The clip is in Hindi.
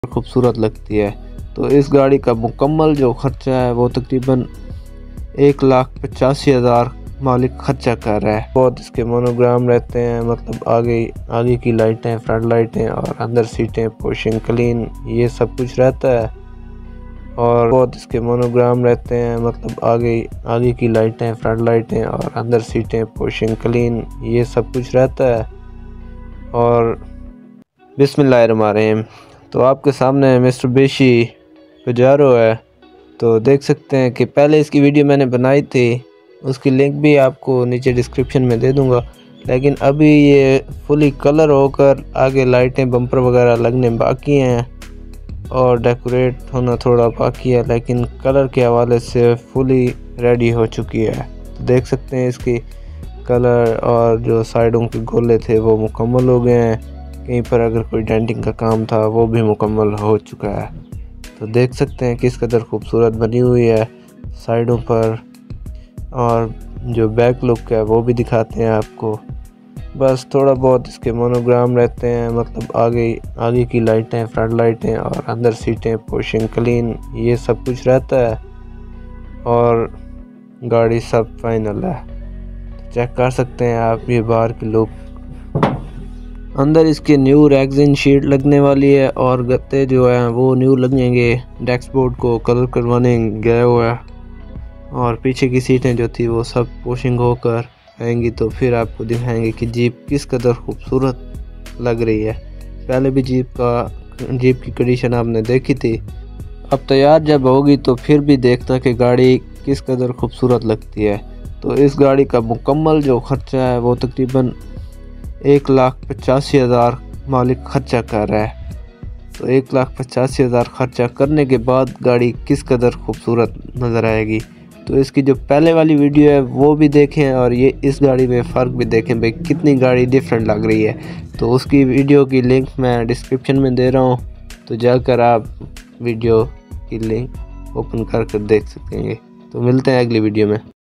खूबसूरत लगती है। तो इस गाड़ी का मुकम्मल जो ख़र्चा है वो तकरीबन 1,85,000 मालिक ख़र्चा कर रहा है। बहुत इसके मोनोग्राम रहते हैं, मतलब आगे की लाइटें, फ्रंट लाइटें और अंदर सीटें, पोशिंग क्लीन, ये सब कुछ रहता है। और बहुत इसके मोनोग्राम रहते हैं, मतलब आगे की लाइटें, फ्रंट लाइटें और अंदर सीटें, पोशिंग क्लीन, ये सब कुछ रहता है। और बिस्मिल्लाहिर्रहमानिर्रहीम। तो आपके सामने मित्सुबिशी पजारो है। तो देख सकते हैं कि पहले इसकी वीडियो मैंने बनाई थी, उसकी लिंक भी आपको नीचे डिस्क्रिप्शन में दे दूंगा। लेकिन अभी ये फुली कलर होकर आगे लाइटें, बम्पर वगैरह लगने बाकी हैं और डेकोरेट होना थोड़ा बाकी है, लेकिन कलर के हवाले से फुली रेडी हो चुकी है। तो देख सकते हैं इसकी कलर और जो साइडों के गोले थे वो मुकम्मल हो गए हैं। कहीं पर अगर कोई डेंटिंग का काम था वो भी मुकम्मल हो चुका है। तो देख सकते हैं किस कदर खूबसूरत बनी हुई है साइडों पर। और जो बैक लुक है वो भी दिखाते हैं आपको। बस थोड़ा बहुत इसके मोनोग्राम रहते हैं, मतलब आगे की लाइटें, फ्रंट लाइटें और अंदर सीटें, पोशिंग क्लीन, ये सब कुछ रहता है। और गाड़ी सब फाइनल है, चेक कर सकते हैं आप ये बाहर की लुक। अंदर इसके न्यू रेक्सिन शीट लगने वाली है और गत्ते जो हैं वो न्यू लगेंगे। डैशबोर्ड को कलर करवाने गया हुआ है और पीछे की सीटें जो थी वो सब पोशिंग होकर आएंगी। तो फिर आपको दिखाएंगे कि जीप किस कदर खूबसूरत लग रही है। पहले भी जीप की कंडीशन आपने देखी थी। अब तैयार जब होगी तो फिर भी देखता कि गाड़ी किस कदर खूबसूरत लगती है। तो इस गाड़ी का मुकम्मल जो ख़र्चा है वो तकरीबन 1,85,000 मालिक ख़र्चा कर रहा है। तो 1,85,000 ख़र्चा करने के बाद गाड़ी किस कदर खूबसूरत नज़र आएगी। तो इसकी जो पहले वाली वीडियो है वो भी देखें और ये इस गाड़ी में फ़र्क भी देखें भाई कितनी गाड़ी डिफरेंट लग रही है। तो उसकी वीडियो की लिंक मैं डिस्क्रिप्शन में दे रहा हूँ, तो जाकर आप वीडियो की लिंक ओपन कर देख सकेंगे। तो मिलते हैं अगली वीडियो में।